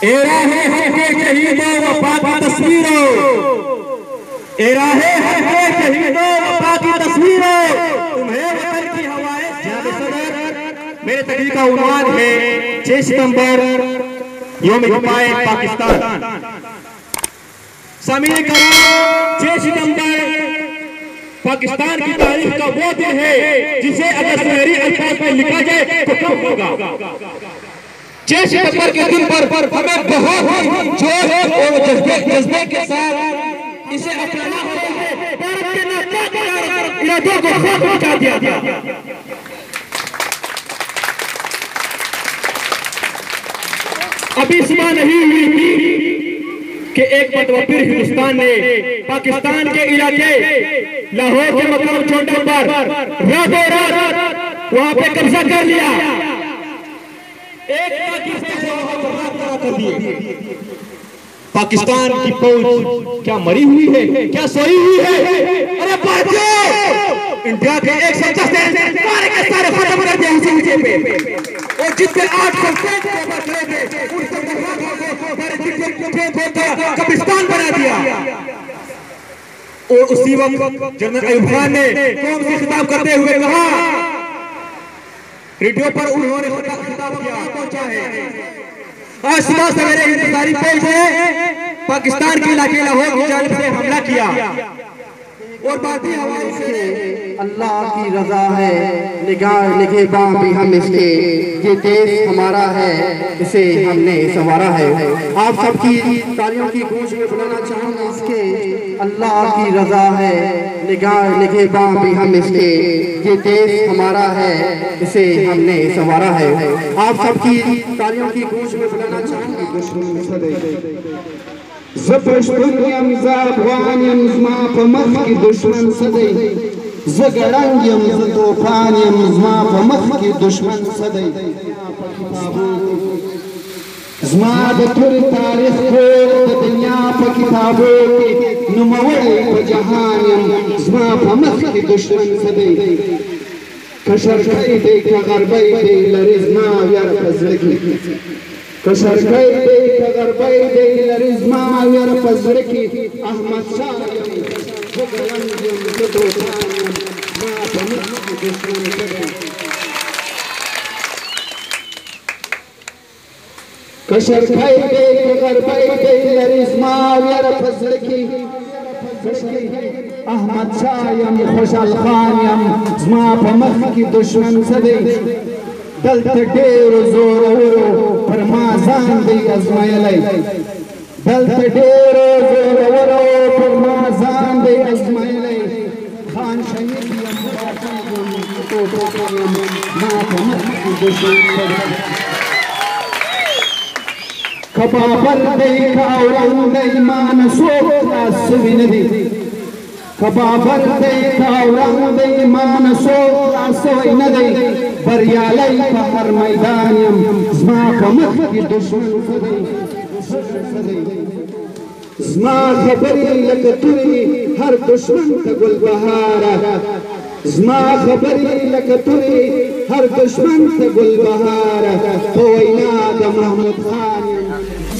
ए राहे हक के शहीदों वफा की तस्वीरों, ए राहे हक के शहीदों वफा की तस्वीरों, तुम्हें वतन की हवाएं जाने सदर। मेरे तकरीर का उन्वान है 6 सितंबर यौम हिमाए पाकिस्तान। सामने कराम 6 सितंबर पाकिस्तान की तारीख का वो दिन है जिसे अगर सुनहरी अल्फाज में लिखा जाए तो कब होगा। 6 सितंबर के दिन पर हमें बहुत जोश और जज्बे के साथ इसे अपनाना होता है। भारत के नापाक इरादों को खाक मचा दिया गया। अभी सुबह नहीं हुई थी कि एक मरतबा फिर हिंदुस्तान ने पाकिस्तान के इलाके लाहौर के मकाम छोटे पर रातों रात वहां पे कब्जा कर लिया। एक कर दिए। पाकिस्तान की फौज क्या मरी हुई है, क्या सोई हुई है? अरे भारतीयों, इंडिया के 110 सारे के सारे खत्म कर दिए उसी विजय पे। और जितने 800 कब्रिस्तान बना दिया। और उसी वक्त जनरल अयूब खान ने कौम से खिताब करते हुए कहा, रेडियो पर उन्होंने खिताब किया, पहुंचा है। आज सुबह सवेरे हिंदुस्तानी फौज ने पाकिस्तान के इलाके लाहौर की जानिब से हमला किया और भारतीय हवाई से अल्लाह की रजा है, निगाह निगहबां भी हम इसके, ये देश हमारा है, इसे हमने संवारा है। आप सबकी तालियों की गूंज में बुलाना चाहूंगा इसके, अल्लाह की रजा है, निगाह निगहबां भी हम इसके, ये देश हमारा है, इसे हमने संवारा है। आप सबकी तालियों की गूंज में बुलाना चाहूंगा। ज़पश्तुन्यम ज़ाफ़वान्यम ज़मा फ़मख की दुश्मन सदै, ज़गड़ंग्यम ज़तोफ़ान्यम ज़मा फ़मख की दुश्मन सदै, ज़मा दतुर तारीख़ को दुनिया प किताबों के नुमवड़े प जहान्यम ज़मा फ़मख की दुश्मन सदै, कशरकई दे कगरबई दे लरिज़मा यार फज़लकी, कशरकई दे कगरबई दे लरिज़मा यार फज़लकी, अहमद शाह ज़गड़ंग्यम ज़तोफ़ान्यम ज़मा फ़मख की दुश्मन सदै, कशरकई दे कगरबई दे लरिज़मा यार फज़लकी, अहमद शाह खुशहाल खान ज़मा फ़मख की दुश्मन सदै, दलत डेर जोर वरो फरमाजान दे अज़मायले, दलत डेर जोर वरो फरमाजान दे अज़मायले, खान शहीद ज़मा फ़मख की दुश्मन सदै, खबाबर दे कावरंग दे मान सोखा सुविनदी, खबाबर दे कावरंग दे मान सोखा सुविनदी, बरियालई हर मैदानयम ज़मा फ़मख की दुश्मन सदै, ज़मा खबरी लकतुरी हर दुश्मन का गुलबहारा, ज़मा खबरी लकतुरी हर दुश्मन का गुलबहारा, होइना द महमूद खान